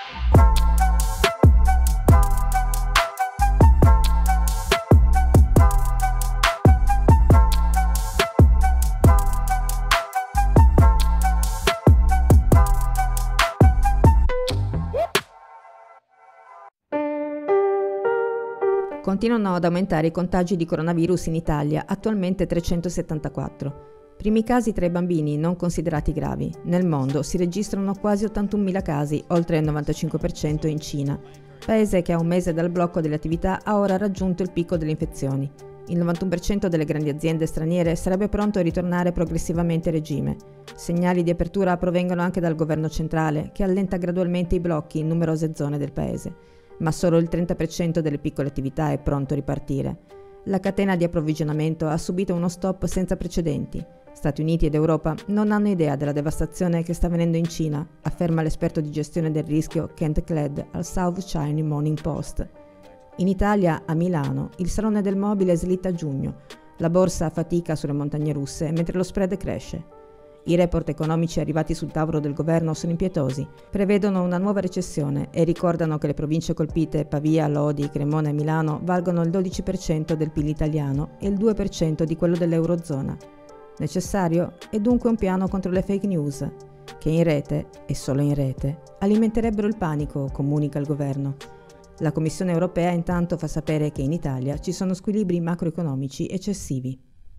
Continuano ad aumentare i contagi di coronavirus in Italia, attualmente 374. Primi casi tra i bambini non considerati gravi. Nel mondo si registrano quasi 81.000 casi, oltre il 95% in Cina. Paese che a un mese dal blocco delle attività ha ora raggiunto il picco delle infezioni. Il 91% delle grandi aziende straniere sarebbe pronto a ritornare progressivamente a regime. Segnali di apertura provengono anche dal governo centrale, che allenta gradualmente i blocchi in numerose zone del paese. Ma solo il 30% delle piccole attività è pronto a ripartire. La catena di approvvigionamento ha subito uno stop senza precedenti. Stati Uniti ed Europa non hanno idea della devastazione che sta avvenendo in Cina, afferma l'esperto di gestione del rischio Kent Kled al South China Morning Post. In Italia, a Milano, il salone del mobile slitta a giugno. La borsa fatica sulle montagne russe mentre lo spread cresce. I report economici arrivati sul tavolo del governo sono impietosi, prevedono una nuova recessione e ricordano che le province colpite, Pavia, Lodi, Cremona e Milano, valgono il 12% del PIL italiano e il 2% di quello dell'Eurozona. Necessario è dunque un piano contro le fake news, che in rete, e solo in rete, alimenterebbero il panico, comunica il governo. La Commissione europea intanto fa sapere che in Italia ci sono squilibri macroeconomici eccessivi.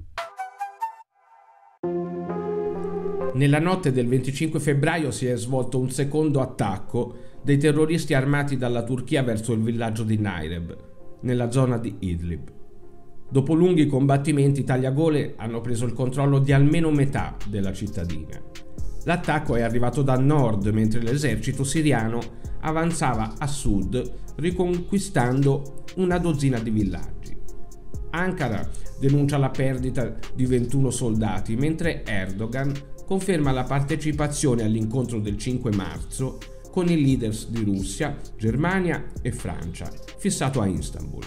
Nella notte del 25 febbraio si è svolto un secondo attacco dei terroristi armati dalla Turchia verso il villaggio di Naireb, nella zona di Idlib. Dopo lunghi combattimenti, i tagliagole hanno preso il controllo di almeno metà della cittadina. L'attacco è arrivato da nord, mentre l'esercito siriano avanzava a sud, riconquistando una dozzina di villaggi. Ankara denuncia la perdita di 21 soldati, mentre Erdogan conferma la partecipazione all'incontro del 5 marzo con i leaders di Russia, Germania e Francia, fissato a Istanbul.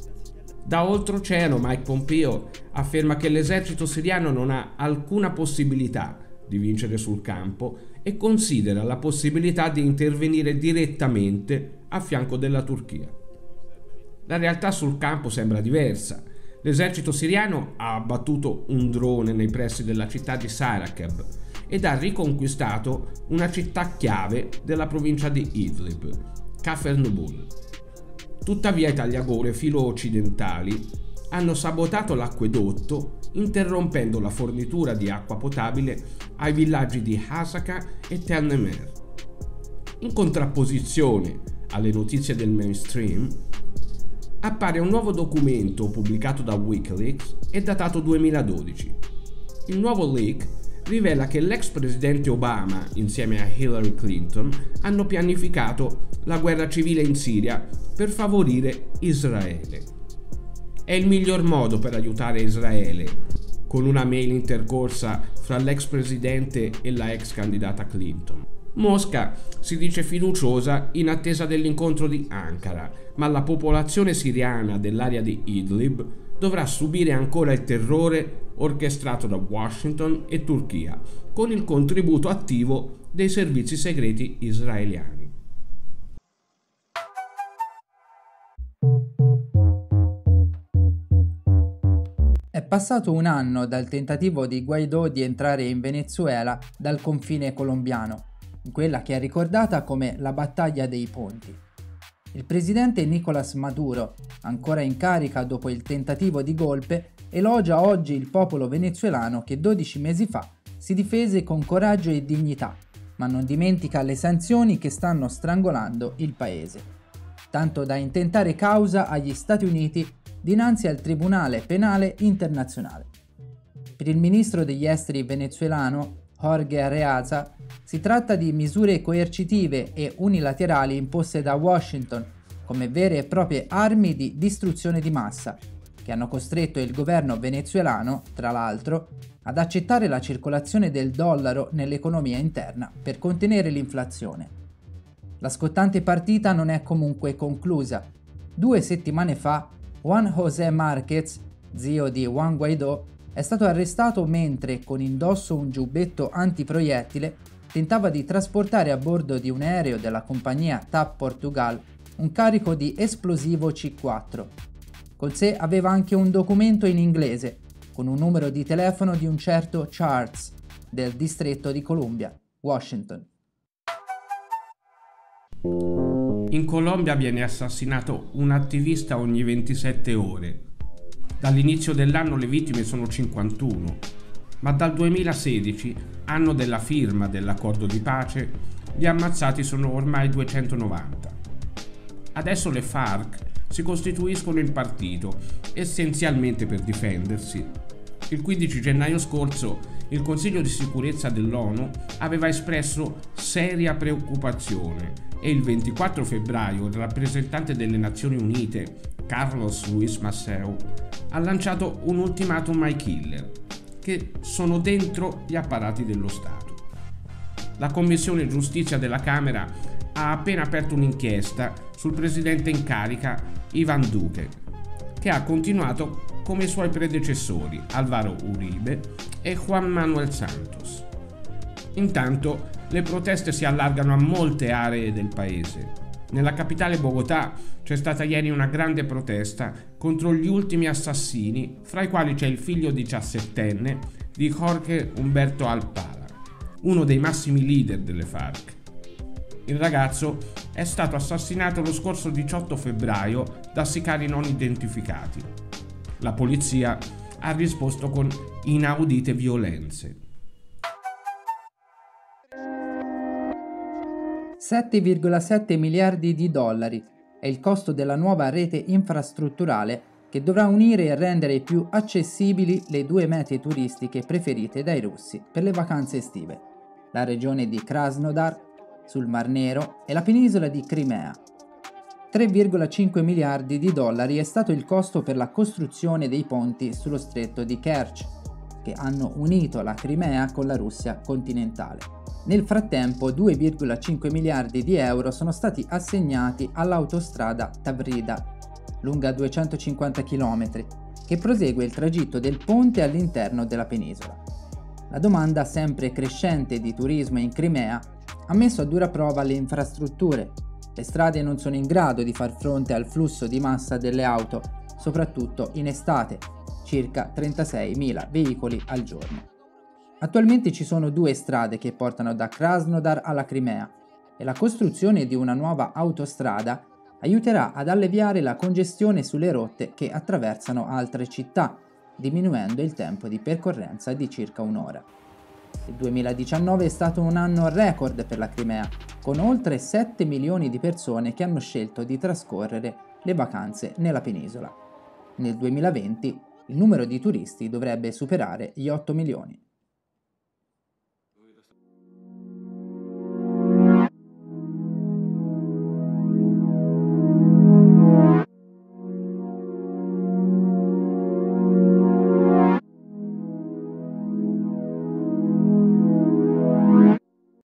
Da oltreoceano Mike Pompeo afferma che l'esercito siriano non ha alcuna possibilità di vincere sul campo e considera la possibilità di intervenire direttamente a fianco della Turchia. La realtà sul campo sembra diversa. L'esercito siriano ha abbattuto un drone nei pressi della città di Sarakeb ed ha riconquistato una città chiave della provincia di Idlib, Kafr Nubul. Tuttavia i tagliagole filo-occidentali hanno sabotato l'acquedotto, interrompendo la fornitura di acqua potabile ai villaggi di Hasaka e Tel Nemer. In contrapposizione alle notizie del mainstream, appare un nuovo documento pubblicato da Wikileaks e datato 2012. Il nuovo leak rivela che l'ex presidente Obama, insieme a Hillary Clinton, hanno pianificato la guerra civile in Siria per favorire Israele. È il miglior modo per aiutare Israele, con una mail intercorsa fra l'ex presidente e la ex candidata Clinton. Mosca si dice fiduciosa in attesa dell'incontro di Ankara, ma la popolazione siriana dell'area di Idlib dovrà subire ancora il terrore orchestrato da Washington e Turchia, con il contributo attivo dei servizi segreti israeliani. È passato un anno dal tentativo di Guaidó di entrare in Venezuela dal confine colombiano, in quella che è ricordata come la battaglia dei ponti. Il presidente Nicolás Maduro, ancora in carica dopo il tentativo di golpe, elogia oggi il popolo venezuelano che 12 mesi fa si difese con coraggio e dignità, ma non dimentica le sanzioni che stanno strangolando il paese, tanto da intentare causa agli Stati Uniti dinanzi al Tribunale Penale Internazionale. Per il ministro degli esteri venezuelano, Jorge Arreaza, si tratta di misure coercitive e unilaterali imposte da Washington come vere e proprie armi di distruzione di massa, che hanno costretto il governo venezuelano, tra l'altro, ad accettare la circolazione del dollaro nell'economia interna per contenere l'inflazione. La scottante partita non è comunque conclusa. 2 settimane fa, Juan José Márquez, zio di Juan Guaidó, è stato arrestato mentre, con indosso un giubbetto antiproiettile, tentava di trasportare a bordo di un aereo della compagnia TAP Portugal un carico di esplosivo C4. Con sé aveva anche un documento in inglese, con un numero di telefono di un certo Charles, del distretto di Columbia, Washington. In Colombia viene assassinato un attivista ogni 27 ore. Dall'inizio dell'anno le vittime sono 51, ma dal 2016, anno della firma dell'accordo di pace, gli ammazzati sono ormai 290. Adesso le FARC si costituiscono in partito, essenzialmente per difendersi. Il 15 gennaio scorso il Consiglio di sicurezza dell'ONU aveva espresso seria preoccupazione e il 24 febbraio il rappresentante delle Nazioni Unite, Carlos Luis Maceo, ha lanciato un ultimatum ai killer, che sono dentro gli apparati dello Stato. La Commissione Giustizia della Camera ha appena aperto un'inchiesta sul presidente in carica Iván Duque, che ha continuato come i suoi predecessori Álvaro Uribe e Juan Manuel Santos. Intanto le proteste si allargano a molte aree del paese. Nella capitale Bogotà c'è stata ieri una grande protesta contro gli ultimi assassini, fra i quali c'è il figlio 17enne di Jorge Humberto Alpala, uno dei massimi leader delle FARC. Il ragazzo è stato assassinato lo scorso 18 febbraio da sicari non identificati. La polizia ha risposto con inaudite violenze. 7,7 miliardi di dollari è il costo della nuova rete infrastrutturale che dovrà unire e rendere più accessibili le due mete turistiche preferite dai russi per le vacanze estive, la regione di Krasnodar sul Mar Nero e la penisola di Crimea. 3,5 miliardi di dollari è stato il costo per la costruzione dei ponti sullo stretto di Kerch, che hanno unito la Crimea con la Russia continentale. Nel frattempo 2,5 miliardi di euro sono stati assegnati all'autostrada Tavrida, lunga 250 km, che prosegue il tragitto del ponte all'interno della penisola. La domanda sempre crescente di turismo in Crimea ha messo a dura prova le infrastrutture. Le strade non sono in grado di far fronte al flusso di massa delle auto, soprattutto in estate, circa 36.000 veicoli al giorno. Attualmente ci sono due strade che portano da Krasnodar alla Crimea e la costruzione di una nuova autostrada aiuterà ad alleviare la congestione sulle rotte che attraversano altre città, diminuendo il tempo di percorrenza di circa un'ora. Il 2019 è stato un anno record per la Crimea, con oltre 7 milioni di persone che hanno scelto di trascorrere le vacanze nella penisola. Nel 2020 il numero di turisti dovrebbe superare gli 8 milioni.